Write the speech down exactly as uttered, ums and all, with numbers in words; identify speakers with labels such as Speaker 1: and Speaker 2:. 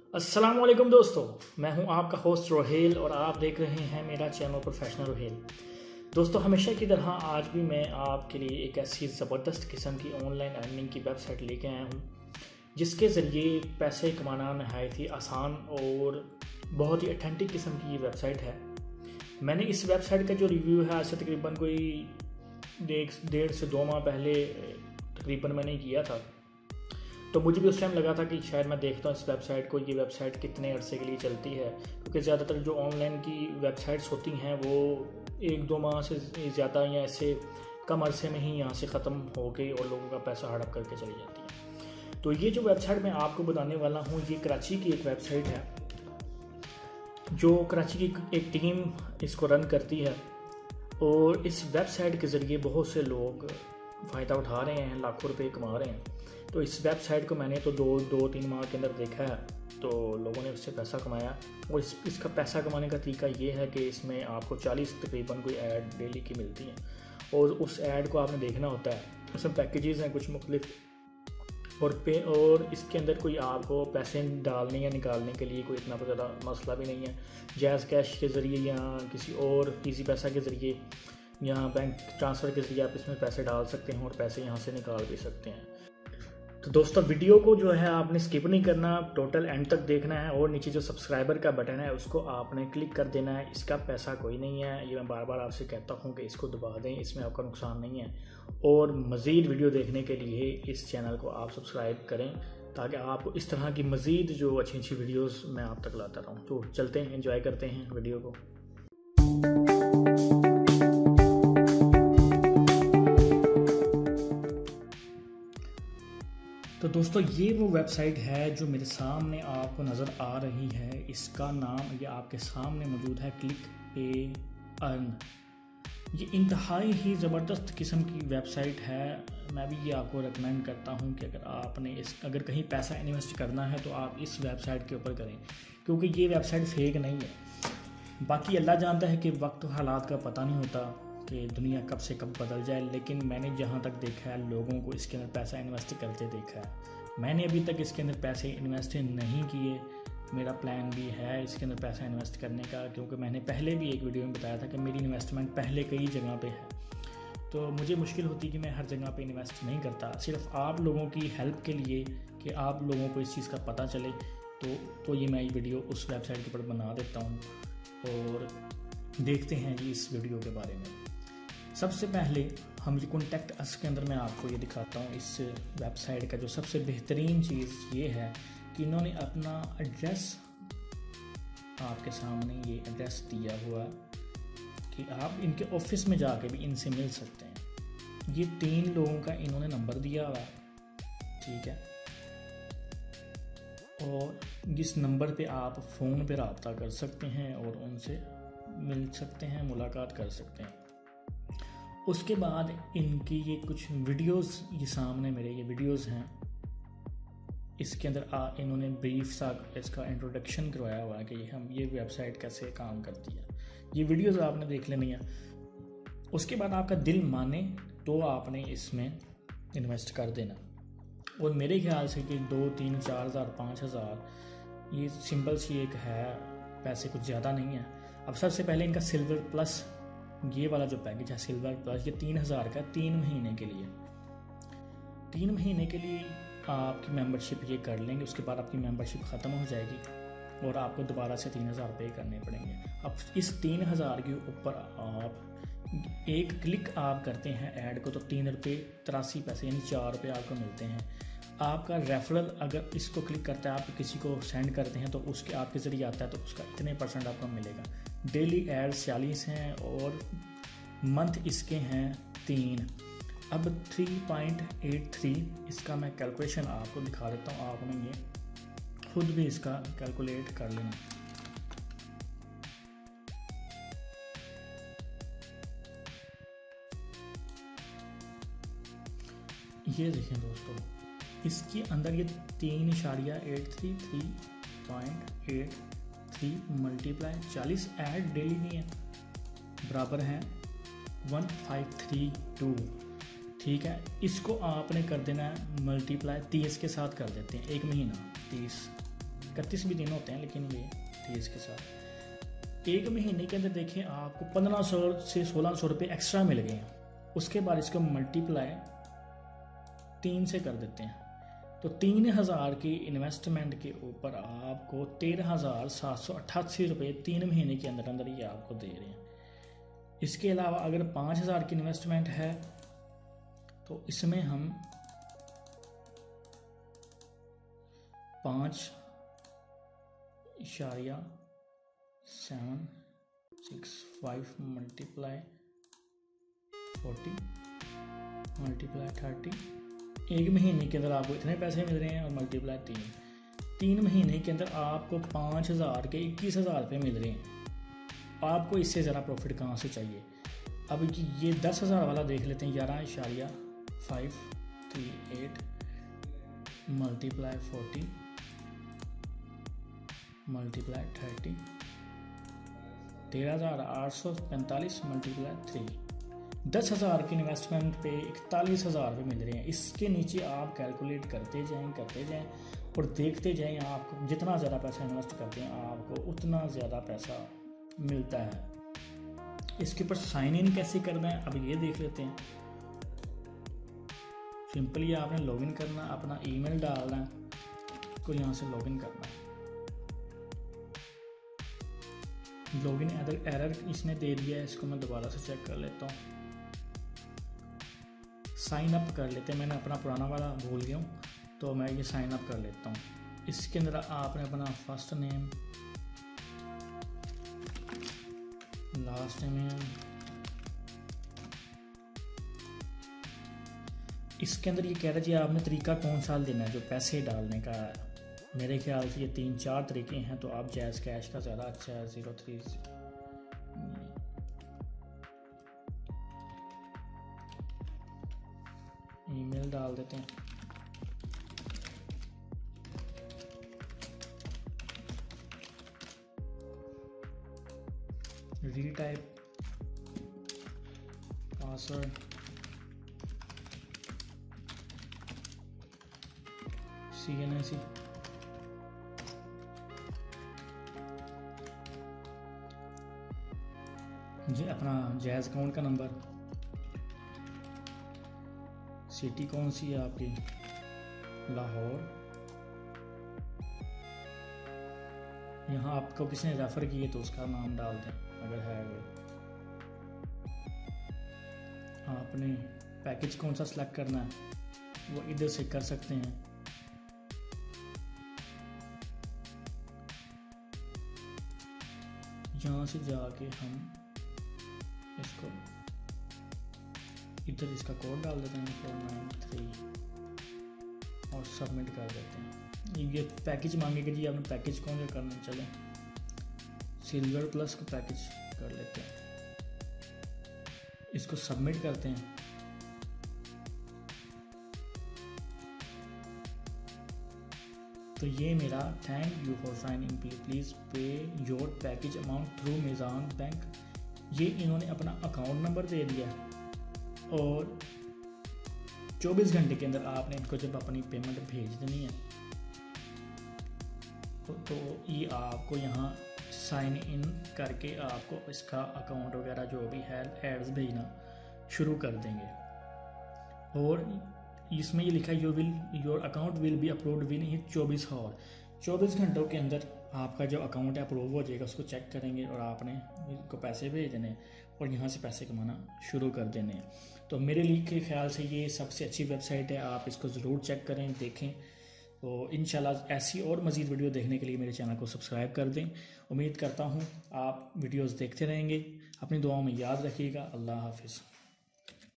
Speaker 1: अस्सलाम वालेकुम दोस्तों, मैं हूं आपका होस्ट रोहेल और आप देख रहे हैं मेरा चैनल प्रोफेशनल रोहेल। दोस्तों, हमेशा की तरह आज भी मैं आपके लिए एक ऐसी ज़बरदस्त किस्म की ऑनलाइन अर्निंग की वेबसाइट लेके आया हूं जिसके ज़रिए पैसे कमाना नहायत ही आसान और बहुत ही ऑथेंटिक किस्म की ये वेबसाइट है। मैंने इस वेबसाइट का जो रिव्यू है आज से तकरीबन कोई डेढ़ से दो माह पहले तकरीबन मैंने किया था, तो मुझे भी उस टाइम लगा था कि शायद मैं देखता हूँ इस वेबसाइट को, ये वेबसाइट कितने अरसे के लिए चलती है, क्योंकि ज़्यादातर जो ऑनलाइन की वेबसाइट्स होती हैं वो एक दो माह से ज़्यादा या ऐसे कम अरसे में ही यहाँ से ख़त्म हो गई और लोगों का पैसा हड़प करके चली जाती है। तो ये जो वेबसाइट मैं आपको बताने वाला हूँ, ये कराची की एक वेबसाइट है जो कराची की एक टीम इसको रन करती है और इस वेबसाइट के ज़रिए बहुत से लोग फ़ायदा उठा रहे हैं, लाखों रुपए कमा रहे हैं। तो इस वेबसाइट को मैंने तो दो दो तीन माह के अंदर देखा है, तो लोगों ने उससे पैसा कमाया। और इस इसका पैसा कमाने का तरीका ये है कि इसमें आपको चालीस तकरीबन कोई ऐड डेली की मिलती हैं और उस ऐड को आपने देखना होता है। उसमें पैकेजेस हैं कुछ मुख्तलिफ और पे और इसके अंदर कोई आपको पैसे डालने या निकालने के लिए कोई इतना ज़्यादा मसला भी नहीं है। जैज़ कैश के ज़रिए या किसी और इजी पैसा के ज़रिए या बैंक ट्रांसफ़र के ज़रिए आप इसमें पैसे डाल सकते हैं और पैसे यहाँ से निकाल भी सकते हैं। तो दोस्तों, वीडियो को जो है आपने स्किप नहीं करना, टोटल एंड तक देखना है और नीचे जो सब्सक्राइबर का बटन है उसको आपने क्लिक कर देना है। इसका पैसा कोई नहीं है, ये मैं बार बार आपसे कहता हूँ कि इसको दबा दें, इसमें आपका नुकसान नहीं है। और मज़ीद वीडियो देखने के लिए इस चैनल को आप सब्सक्राइब करें ताकि आपको इस तरह की मज़ीद जो अच्छी अच्छी वीडियोज़ मैं आप तक लाता रहूँ। तो चलते हैं, एंजॉय करते हैं वीडियो को। तो दोस्तों, ये वो वेबसाइट है जो मेरे सामने आपको नज़र आ रही है। इसका नाम ये आपके सामने मौजूद है, क्लिक पे अर्न। ये इंतहाई ही ज़बरदस्त किस्म की वेबसाइट है। मैं भी ये आपको रेकमेंड करता हूँ कि अगर आपने इस अगर कहीं पैसा इन्वेस्ट करना है तो आप इस वेबसाइट के ऊपर करें, क्योंकि ये वेबसाइट फेक नहीं है। बाकी अल्लाह जानता है कि वक्त हालात का पता नहीं होता कि दुनिया कब से कब बदल जाए, लेकिन मैंने जहाँ तक देखा है लोगों को इसके अंदर पैसा इन्वेस्ट करते देखा है। मैंने अभी तक इसके अंदर पैसे इन्वेस्ट नहीं किए, मेरा प्लान भी है इसके अंदर पैसा इन्वेस्ट करने का, क्योंकि मैंने पहले भी एक वीडियो में बताया था कि मेरी इन्वेस्टमेंट पहले कई जगह पे है। तो मुझे मुश्किल होती कि मैं हर जगह पे इन्वेस्ट नहीं करता, सिर्फ आप लोगों की हेल्प के लिए कि आप लोगों को इस चीज़ का पता चले, तो तो ये मैं ये वीडियो उस वेबसाइट के ऊपर बना देता हूँ। और देखते हैं जी इस वीडियो के बारे में। सबसे पहले हम ये कॉन्टैक्ट अस के अंदर मैं आपको ये दिखाता हूँ। इस वेबसाइट का जो सबसे बेहतरीन चीज़ ये है कि इन्होंने अपना एड्रेस आपके सामने ये एड्रेस दिया हुआ है कि आप इनके ऑफिस में जाके भी इनसे मिल सकते हैं। ये तीन लोगों का इन्होंने नंबर दिया हुआ है, ठीक है, और जिस नंबर पे आप फ़ोन पे रब्ता कर सकते हैं और उनसे मिल सकते हैं, मुलाकात कर सकते हैं। उसके बाद इनकी ये कुछ वीडियोस, ये सामने मेरे ये वीडियोस हैं, इसके अंदर आ इन्होंने ब्रीफ सा इसका इंट्रोडक्शन करवाया हुआ है कि हम ये वेबसाइट कैसे काम करती है। ये वीडियोस आपने देख लेनी है। उसके बाद आपका दिल माने तो आपने इसमें इन्वेस्ट कर देना। और मेरे ख्याल से कि दो तीन चार हज़ार पाँच हज़ार ये सिंपल सी एक है, पैसे कुछ ज़्यादा नहीं है। अब सबसे पहले इनका सिल्वर प्लस ये वाला जो पैकेज है सिल्वर प्लस, ये तीन हज़ार का तीन महीने के लिए तीन महीने के लिए आपकी मेंबरशिप ये कर लेंगे। उसके बाद आपकी मेंबरशिप ख़त्म हो जाएगी और आपको दोबारा से तीन हज़ार पे करने पड़ेंगे। अब इस तीन हज़ार के ऊपर आप एक क्लिक आप करते हैं ऐड को तो तीन रुपये तिरासी पैसे यानी चार रुपये आपको मिलते हैं। आपका रेफरल अगर इसको क्लिक करता है, आप किसी को सेंड करते हैं तो उसके आपके ज़रिए आता है तो उसका इतने परसेंट आपको मिलेगा। डेली एड छियालीस हैं और मंथ इसके हैं तीन। अब थ्री पॉइंट एट थ्री इसका मैं कैलकुलेशन आपको दिखा देता हूँ, आपने ये खुद भी इसका कैलकुलेट कर लेना। ये देखें दोस्तों, इसके अंदर ये तीन इशारिया eight three three point eight three multiply चालीस ऐड डेली नहीं है बराबर है वन फाइव थ्री टू, ठीक है। इसको आपने कर देना है मल्टीप्लाई तीस के साथ कर देते हैं, एक महीना तीस इकतीस भी दिन होते हैं, लेकिन ये तीस के साथ एक महीने के अंदर देखें आपको पंद्रह सौ से सोलह सौ रुपये एक्स्ट्रा मिल गए हैं। उसके बाद इसको मल्टीप्लाई तीन से कर देते हैं, तो तीन हज़ार की इन्वेस्टमेंट के ऊपर आपको तेरह हज़ार सात सौ अट्ठासी रुपये तीन महीने के अंदर अंदर ये आपको दे रहे हैं। इसके अलावा अगर पाँच हज़ार की इन्वेस्टमेंट है तो इसमें हम पाँच इशारिया seven six five multiply forty multiply thirty, एक महीने के अंदर आपको इतने पैसे मिल रहे हैं, और मल्टीप्लाई तीन तीन महीने के अंदर आपको पाँच हज़ार के इक्कीस हज़ार रुपये मिल रहे हैं। आपको इससे ज़रा प्रॉफिट कहाँ से चाहिए। अब ये दस हज़ार वाला देख लेते हैं, ग्यारह इशारिया five three eight multiply forty multiply thirty, तेरह हज़ार आठ सौ पैंतालीस मल्टीप्लाई थ्री, दस हज़ार की इन्वेस्टमेंट पे इकतालीस हज़ार रुपये मिल रहे हैं। इसके नीचे आप कैलकुलेट करते जाएं करते जाएं और देखते जाएं, आपको जितना ज़्यादा पैसा इन्वेस्ट करते हैं आपको उतना ज़्यादा पैसा मिलता है। इसके ऊपर साइन इन कैसे करना है अब ये देख लेते हैं। सिंपली आपने लॉगिन करना, अपना ईमेल डालना है, को यहाँ से लॉगिन करना है। लॉगिन एरर एरर इसने दे दिया है, इसको मैं दोबारा से चेक कर लेता हूँ। साइन अप कर लेते हैं, मैंने अपना पुराना वाला भूल गया हूँ, तो मैं ये साइन अप कर लेता हूँ। इसके अंदर आपने अपना फर्स्ट नेम, लास्ट नेम, इसके अंदर ये कह रहा है जी आपने तरीका कौन सा देना है जो पैसे डालने का है। मेरे ख्याल से ये तीन चार तरीके हैं, तो आप जैज़ कैश का ज़्यादा अच्छा है। ज़ीरो थ्री ईमेल डाल देते हैं, retype password, C N S C, जी अपना जैज़ अकाउंट का नंबर, सिटी कौन सी है आपकी, लाहौर, यहाँ आपको किसी ने रेफ़र किए तो उसका नाम डाल दें अगर है वो। आपने पैकेज कौन सा सिलेक्ट करना है वो इधर से कर सकते हैं। यहाँ से जाके हम इसको इधर इसका कोड डाल देते हैं फोर नाइन थ्री और सबमिट कर देते हैं। ये पैकेज मांगेगा जी, आपने पैकेज कौन सा करना, चले सिल्वर प्लस को पैकेज कर लेते हैं, इसको सबमिट करते हैं। तो ये मेरा thank you for signing please pay your package amount through Meezan bank, ये इन्होंने अपना अकाउंट नंबर दे दिया और चौबीस घंटे के अंदर आपने इनको जब अपनी पेमेंट भेज देनी है तो, तो ये आपको यहाँ साइन इन करके आपको इसका अकाउंट वगैरह जो भी है एड्स भेजना शुरू कर देंगे। और इसमें ये लिखा है your will your account will be approved within चौबीस आवर, चौबीस घंटों के अंदर आपका जो अकाउंट है अप्रूव हो जाएगा, उसको चेक करेंगे और आपने इनको पैसे भेज देने हैं और यहाँ से पैसे कमाना शुरू कर देने हैं। तो मेरे लिए के ख्याल से ये सबसे अच्छी वेबसाइट है, आप इसको ज़रूर चेक करें, देखें। तो इंशाल्लाह ऐसी और मज़ीद वीडियो देखने के लिए मेरे चैनल को सब्सक्राइब कर दें। उम्मीद करता हूँ आप वीडियोज़ देखते रहेंगे। अपनी दुआओं में याद रखिएगा। अल्लाह हाफिज़।